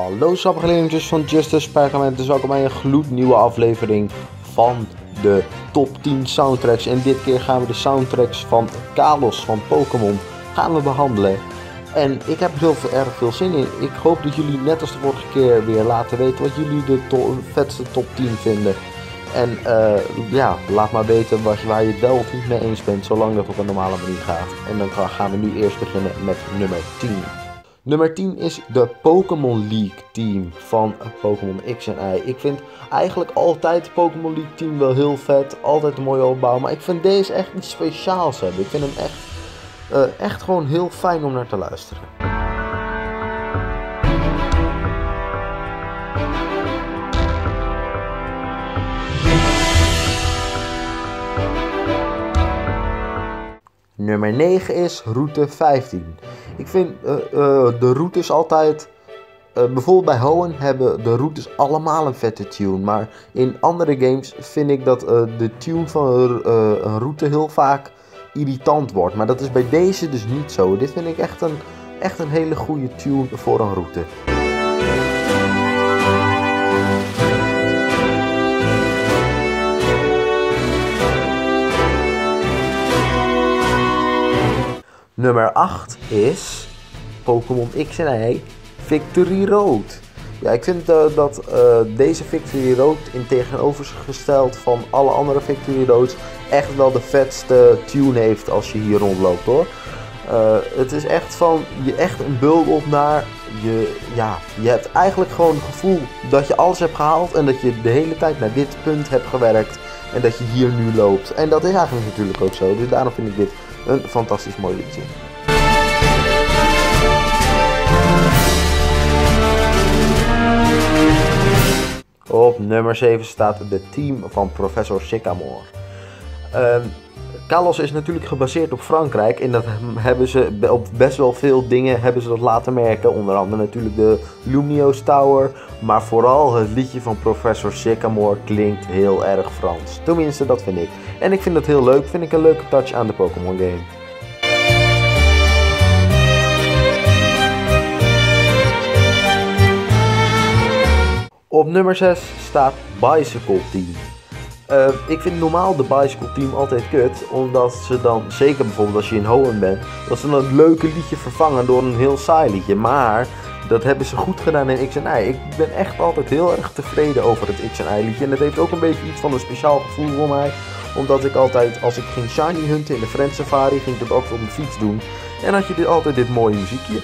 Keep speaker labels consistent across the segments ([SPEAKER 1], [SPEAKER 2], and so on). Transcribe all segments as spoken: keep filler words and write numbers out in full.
[SPEAKER 1] Hallo sappige leerlingetjes van Justice Perkament, dus welkom bij een gloednieuwe aflevering van de top tien soundtracks. En dit keer gaan we de soundtracks van Kalos van Pokémon gaan we behandelen. En ik heb er heel veel, erg veel zin in. Ik hoop dat jullie net als de vorige keer weer laten weten wat jullie de to vetste top tien vinden. En uh, ja, laat maar weten wat je, waar je het wel of niet mee eens bent, zolang dat op een normale manier gaat. En dan gaan we nu eerst beginnen met nummer tien. Nummer tien is de Pokémon League team van Pokémon X en Y. Ik vind eigenlijk altijd het Pokémon League team wel heel vet, altijd een mooie opbouw. Maar ik vind deze echt iets speciaals hebben. Ik vind hem echt, uh, echt gewoon heel fijn om naar te luisteren. Nummer negen is route vijftien. Ik vind uh, uh, de routes altijd, uh, bijvoorbeeld bij Hoenn hebben de routes allemaal een vette tune. Maar in andere games vind ik dat uh, de tune van uh, een route heel vaak irritant wordt. Maar dat is bij deze dus niet zo. Dit vind ik echt een, echt een hele goede tune voor een route. Nummer acht is Pokémon X en Y Victory Road. Ja, ik vind uh, dat uh, deze Victory Road in tegenovergesteld van alle andere Victory Roads echt wel de vetste tune heeft als je hier rondloopt hoor. Uh, het is echt van, je echt een build op naar, je, ja, je hebt eigenlijk gewoon het gevoel dat je alles hebt gehaald en dat je de hele tijd naar dit punt hebt gewerkt en dat je hier nu loopt. En dat is eigenlijk natuurlijk ook zo, dus daarom vind ik dit een fantastisch mooi liedje. Op nummer zeven staat de team van Professor Sycamore. Uh, Kalos is natuurlijk gebaseerd op Frankrijk en dat hebben ze op best wel veel dingen hebben ze dat laten merken. Onder andere natuurlijk de Lumiose Tower, maar vooral het liedje van Professor Sycamore klinkt heel erg Frans. Tenminste, dat vind ik. En ik vind dat heel leuk, vind ik een leuke touch aan de Pokémon game. Op nummer zes staat Bicycle Team. Uh, ik vind normaal de Bicycle Team altijd kut, omdat ze dan, zeker bijvoorbeeld als je in Hoenn bent, dat ze dan een leuke liedje vervangen door een heel saai liedje. Maar dat hebben ze goed gedaan in X en Y. Ik ben echt altijd heel erg tevreden over het X en Y liedje. En het heeft ook een beetje iets van een speciaal gevoel voor mij. Omdat ik altijd, als ik ging shiny hunten in de Friend Safari, ging ik dat ook op mijn fiets doen. En had je dit, altijd dit mooie muziekje.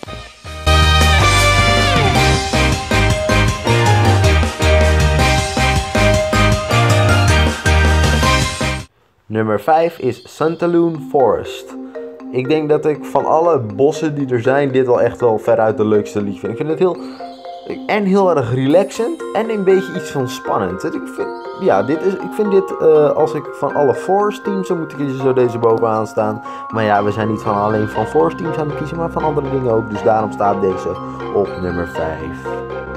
[SPEAKER 1] Nummer vijf is Santaloon Forest. Ik denk dat ik van alle bossen die er zijn, dit wel echt wel veruit de leukste liedje vind. Ik vind het heel, en heel erg relaxend en een beetje iets van spannend. Ik vind, ja, dit is, ik vind dit, uh, als ik van alle Forest teams zou moeten kiezen, zou deze bovenaan staan. Maar ja, we zijn niet van alleen van Forest teams aan het kiezen, maar van andere dingen ook. Dus daarom staat deze op nummer vijf.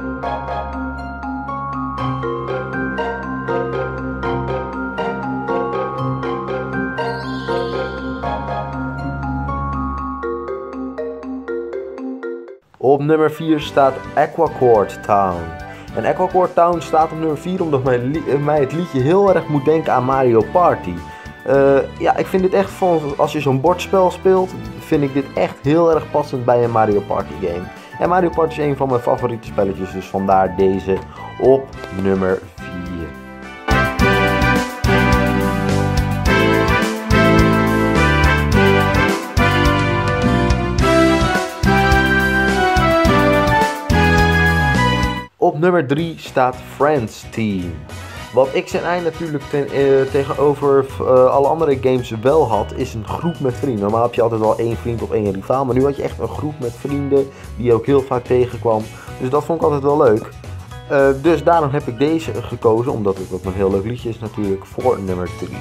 [SPEAKER 1] Op nummer vier staat Aquacord Town. En Aquacord Town staat op nummer vier omdat mij, mij het liedje heel erg moet denken aan Mario Party. Uh, ja, ik vind dit echt van, als je zo'n bordspel speelt, vind ik dit echt heel erg passend bij een Mario Party game. En Mario Party is een van mijn favoriete spelletjes, dus vandaar deze op nummer vier. Op nummer drie staat Friends Team. Wat X en Y natuurlijk ten, uh, tegenover uh, alle andere games wel had, is een groep met vrienden. Normaal heb je altijd wel één vriend of één rivaal, maar nu had je echt een groep met vrienden die je ook heel vaak tegenkwam. Dus dat vond ik altijd wel leuk. Uh, dus daarom heb ik deze gekozen, omdat het ook een heel leuk liedje is natuurlijk, voor nummer drie.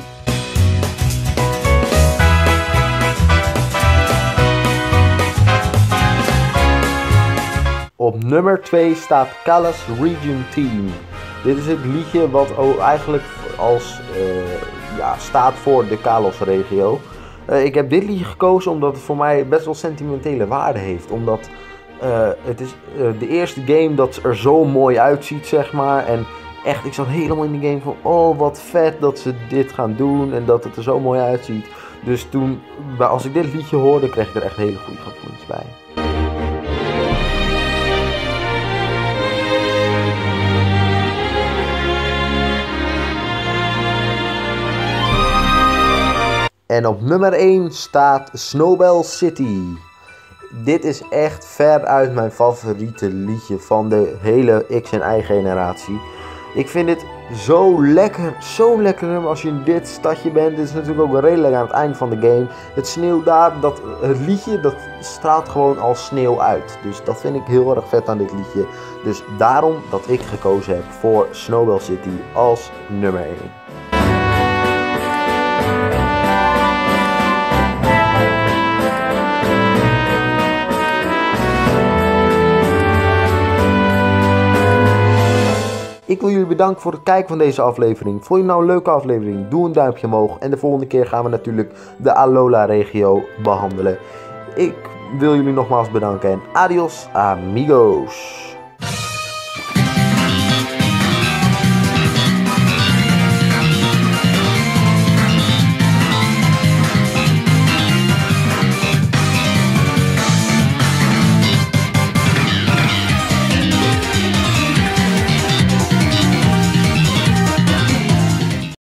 [SPEAKER 1] Op nummer twee staat Kalos Region Team. Dit is het liedje wat ook eigenlijk als, uh, ja, staat voor de Kalos regio. Uh, ik heb dit liedje gekozen omdat het voor mij best wel sentimentele waarde heeft. Omdat Uh, het is uh, de eerste game dat er zo mooi uitziet, zeg maar. En echt, ik zat helemaal in die game van, oh wat vet dat ze dit gaan doen en dat het er zo mooi uitziet. Dus toen, als ik dit liedje hoorde, kreeg ik er echt hele goede gevoelens bij. En op nummer één staat Snowbell City. Dit is echt veruit mijn favoriete liedje van de hele X en Y generatie. Ik vind dit zo lekker, zo lekker als je in dit stadje bent. Dit is natuurlijk ook wel redelijk aan het eind van de game. Het sneeuw daar, dat, het liedje, dat straalt gewoon als sneeuw uit. Dus dat vind ik heel erg vet aan dit liedje. Dus daarom dat ik gekozen heb voor Snowbell City als nummer één. Ik wil jullie bedanken voor het kijken van deze aflevering. Vond je nou een leuke aflevering? Doe een duimpje omhoog. En de volgende keer gaan we natuurlijk de Alola-regio behandelen. Ik wil jullie nogmaals bedanken en adios amigos.